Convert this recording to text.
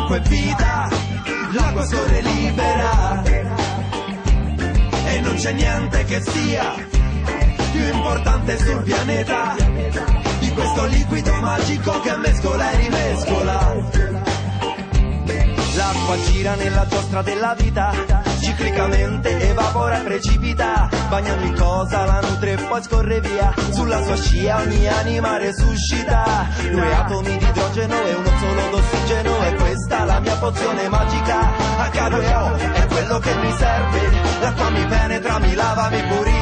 l'acqua è vita, l'acqua scorre libera e non c'è niente che sia più importante sul pianeta di questo liquido magico che mescola e rimescola. L'acqua gira nella giostra della vita, ciclicamente evapora e precipita, bagna ogni cosa, la nutre e poi scorre via. Sulla sua scia ogni anima resuscita, 2 atomi di idrogeno e uno solo d'ossigeno. E questa la mia pozione magica, H2O è quello che mi serve. L'acqua mi penetra, mi lava, mi purifica,